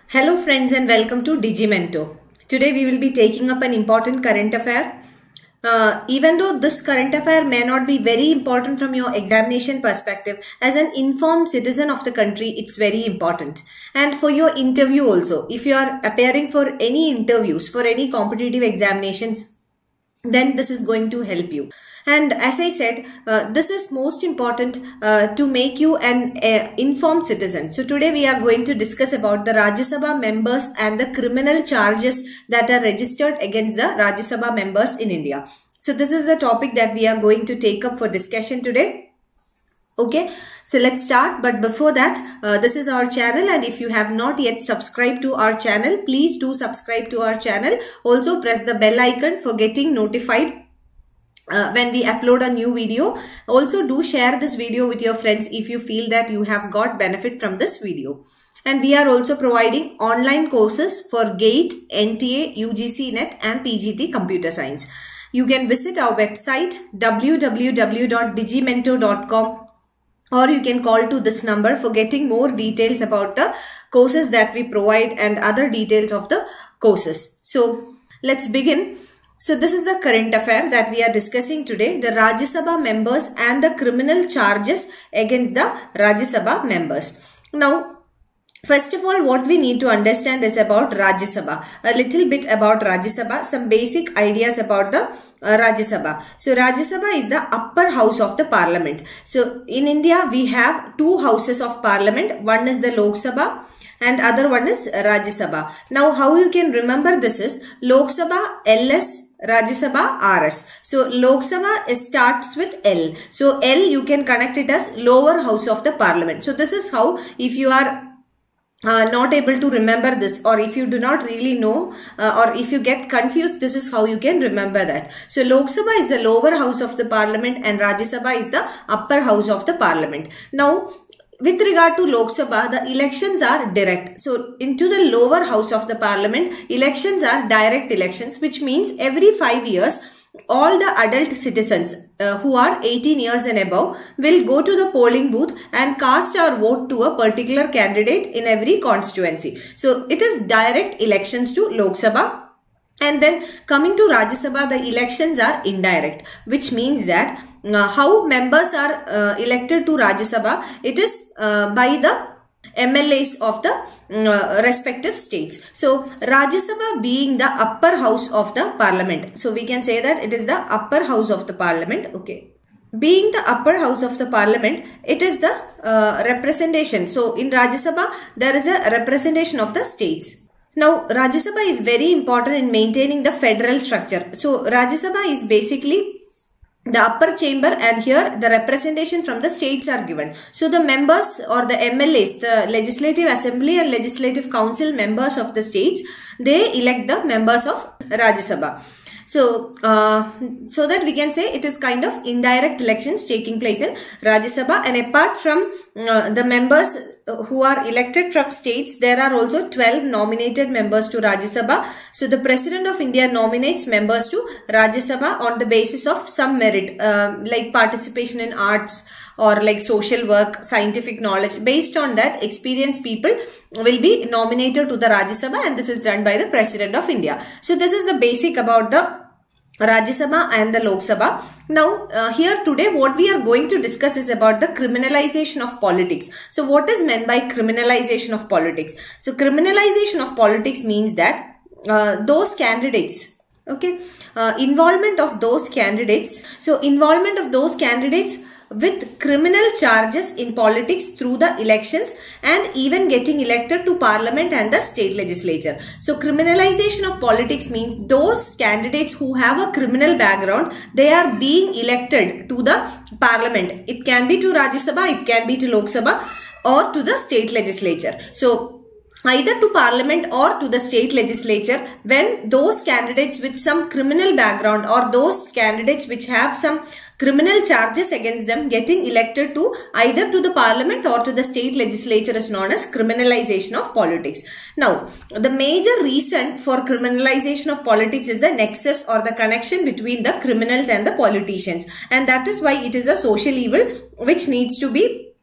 Hello friends and welcome to Digimento. Today we will be taking up an important current affair. Even though this current affair may not be very important from your examination perspective, as an informed citizen of the country, it's very important. And for your interview also, if you are appearing for any interviews, for any competitive examinations, then this is going to help you. And as I said, this is most important to make you an informed citizen. So today we are going to discuss about the Rajya Sabha members and the criminal charges that are registered against the Rajya Sabha members in India. So this is the topic that we are going to take up for discussion today. Okay, so let's start. But before that, this is our channel, and if you have not yet subscribed to our channel, please do subscribe to our channel. Also press the bell icon for getting notified when we upload a new video. Also do share this video with your friends if you feel that you have got benefit from this video. And we are also providing online courses for GATE, NTA, UGC NET and PGT Computer Science. You can visit our website www.digimento.com, or you can call to this number for getting more details about the courses that we provide and other details of the courses. So let's begin. So this is the current affair that we are discussing today, the Rajya Sabha members and the criminal charges against the Rajya Sabha members. Now, first of all, what we need to understand is about Rajya Sabha. A little bit about Rajya Sabha, some basic ideas about the Rajya Sabha. So Rajya Sabha is the upper house of the parliament. So in India, we have two houses of parliament. One is the Lok Sabha and other one is Rajya Sabha. Now, how you can remember this is Lok Sabha LS, Rajya Sabha RS. So Lok Sabha starts with L. So L you can connect it as lower house of the parliament. So this is how, if you are not able to remember this, or if you do not really know, or if you get confused, this is how you can remember that. So Lok Sabha is the lower house of the parliament and Rajya Sabha is the upper house of the parliament. Now, with regard to Lok Sabha, the elections are direct. So into the lower house of the parliament, elections are direct elections, which means every 5 years, all the adult citizens who are 18 years and above will go to the polling booth and cast our vote to a particular candidate in every constituency. So it is direct elections to Lok Sabha. And then coming to Rajya Sabha, the elections are indirect, which means that how members are elected to Rajya Sabha, it is by the MLAs of the respective states. So Rajya Sabha being the upper house of the parliament, so we can say that it is the upper house of the parliament. Okay, being the upper house of the parliament, it is the representation. So in Rajya Sabha, there is a representation of the states. Now, Rajya Sabha is very important in maintaining the federal structure. So Rajya Sabha is basically the upper chamber, and here the representation from the states are given. So the members or the MLAs, the Legislative Assembly and Legislative Council members of the states, they elect the members of Rajya Sabha. So, so that we can say it is kind of indirect elections taking place in Rajya Sabha. And apart from the members who are elected from states, there are also 12 nominated members to Rajya Sabha. So the President of India nominates members to Rajya Sabha on the basis of some merit, like participation in arts or like social work, scientific knowledge. Based on that, experienced people will be nominated to the Rajya Sabha, and this is done by the President of India. So this is the basic about the Rajya Sabha and the Lok Sabha. Now, here today what we are going to discuss is about the criminalization of politics. So what is meant by criminalization of politics? So criminalization of politics means that those candidates, okay, involvement of those candidates. So involvement of those candidates with criminal charges in politics through the elections and even getting elected to parliament and the state legislature. So criminalization of politics means those candidates who have a criminal background, they are being elected to the parliament. It can be to Rajya Sabha, it can be to Lok Sabha or to the state legislature. So either to parliament or to the state legislature, when those candidates with some criminal background or those candidates which have some criminal charges against them getting elected to either to the parliament or to the state legislature is known as criminalization of politics. Now, the major reason for criminalization of politics is the nexus or the connection between the criminals and the politicians, and that is why it is a social evil which needs to be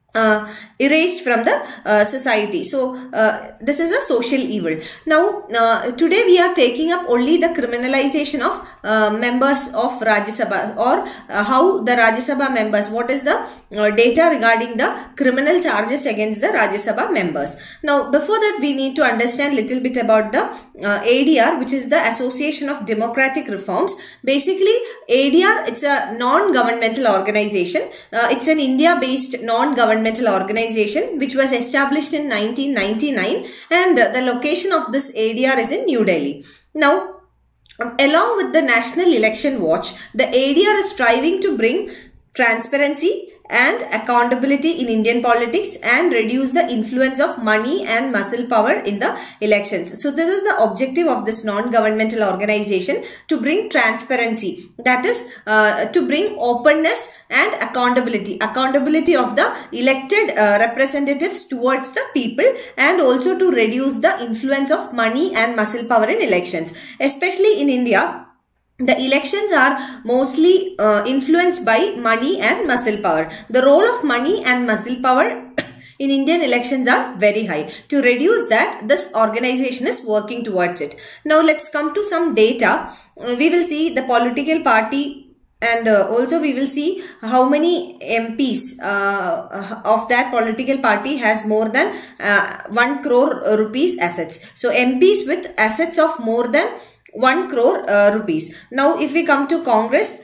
erased from the society. So this is a social evil. Now today we are taking up only the criminalization of members of Rajya Sabha, or how the Rajya Sabha members, what is the data regarding the criminal charges against the Rajya Sabha members. Now before that we need to understand little bit about the ADR, which is the Association of Democratic Reforms. Basically ADR, it's a non-governmental organization. It's an India based non-governmental organization which was established in 1999, and the location of this ADR is in New Delhi. Now along with the National Election Watch, the ADR is striving to bring transparency and accountability in Indian politics and reduce the influence of money and muscle power in the elections. So this is the objective of this non-governmental organization, to bring transparency, that is to bring openness and accountability of the elected representatives towards the people, and also to reduce the influence of money and muscle power in elections. Especially in India, the elections are mostly influenced by money and muscle power. The role of money and muscle power in Indian elections are very high. To reduce that, this organization is working towards it. Now let's come to some data. We will see the political party, and also we will see how many MPs of that political party has more than 1 crore rupees assets. So MPs with assets of more than 1 crore rupees. Now if we come to Congress,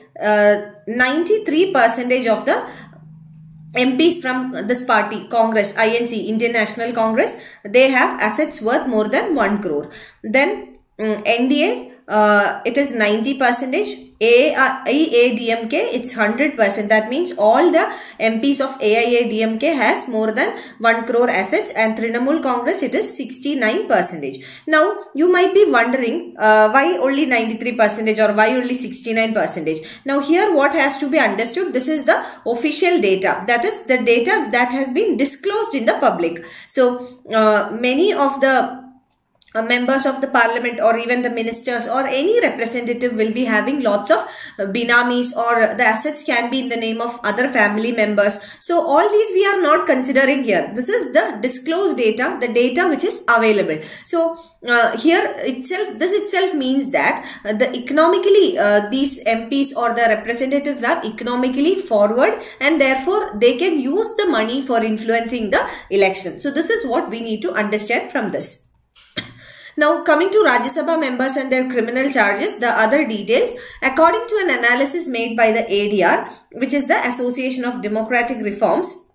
93% of the MPs from this party, Congress, INC, Indian National Congress, they have assets worth more than 1 crore. Then NDA, it is 90%. AIADMK, it's 100%. That means all the MPs of AIADMK has more than 1 crore assets, and Trinamool Congress, it is 69%. Now you might be wondering why only 93% or why only 69%. Now here what has to be understood, this is the official data, that is the data that has been disclosed in the public. So many of the members of the parliament or even the ministers or any representative will be having lots of binamis, or the assets can be in the name of other family members. So all these we are not considering here. This is the disclosed data, the data which is available. So here itself, this itself means that the economically these MPs or the representatives are economically forward, and therefore they can use the money for influencing the election. So this is what we need to understand from this. Now coming to Rajya Sabha members and their criminal charges, the other details, according to an analysis made by the ADR, which is the Association of Democratic Reforms,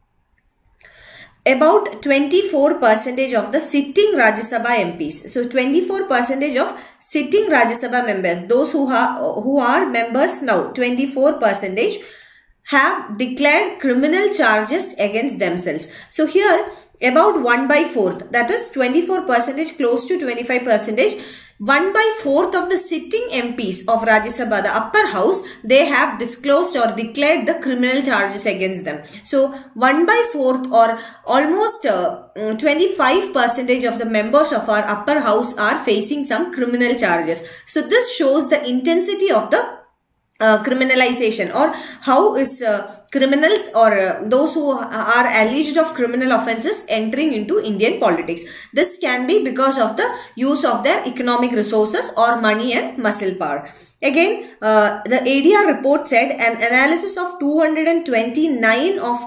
about 24% of the sitting Rajya Sabha MPs. So 24% of sitting Rajya Sabha members, those who are members now, 24% have declared criminal charges against themselves. So here about 1/4, that is 24%, close to 25%, 1/4 of the sitting MPs of Rajya Sabha, the upper house, they have disclosed or declared the criminal charges against them. So 1/4 or almost 25% of the members of our upper house are facing some criminal charges. So this shows the intensity of the criminalization, or how is criminals or those who are alleged of criminal offences entering into Indian politics. This can be because of the use of their economic resources or money and muscle power. Again, the ADR report said an analysis of 229 of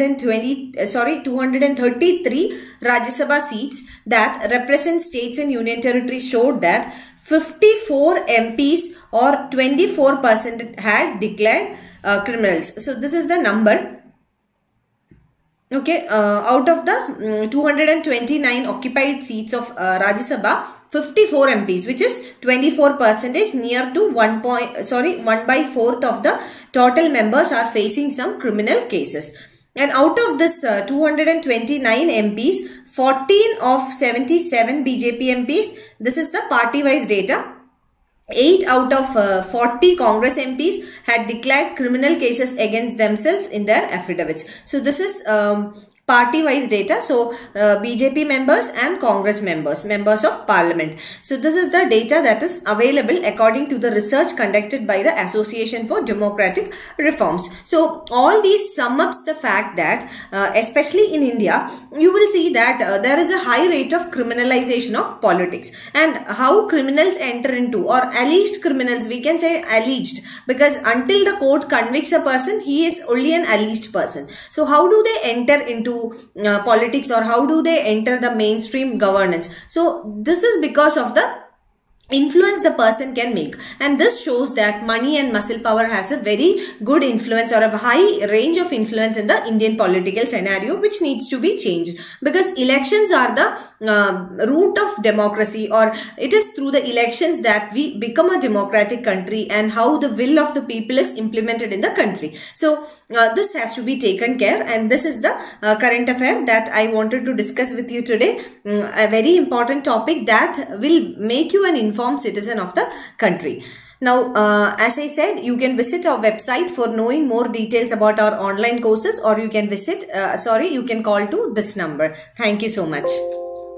233 Rajya Sabha seats that represent states and union territories showed that 54 MPs or 24% had declared criminals. So this is the number. Okay, out of the 229 occupied seats of Rajya Sabha, 54 MPs, which is 24%, near to 1/4 of the total members are facing some criminal cases. And out of this 229 MPs, 14 of 77 BJP MPs, this is the party-wise data. 8 out of 40 Congress MPs had declared criminal cases against themselves in their affidavits. So this is party-wise data. So BJP members and Congress members of parliament. So this is the data that is available according to the research conducted by the Association for Democratic Reforms. So all these sum up the fact that especially in India, you will see that there is a high rate of criminalization of politics, and how criminals enter into, or alleged criminals, we can say alleged, because until the court convicts a person, he is only an alleged person. So how do they enter into politics, or how do they enter the mainstream governance? So this is because of the influence the person can make, and this shows that money and muscle power has a very good influence, or a high range of influence in the Indian political scenario, which needs to be changed, because elections are the root of democracy, or it is through the elections that we become a democratic country, and how the will of the people is implemented in the country. So this has to be taken care, and this is the current affair that I wanted to discuss with you today. A very important topic that will make you an informed citizen of the country. Now, as I said, you can visit our website for knowing more details about our online courses, or you can visit, you can call to this number. Thank you so much.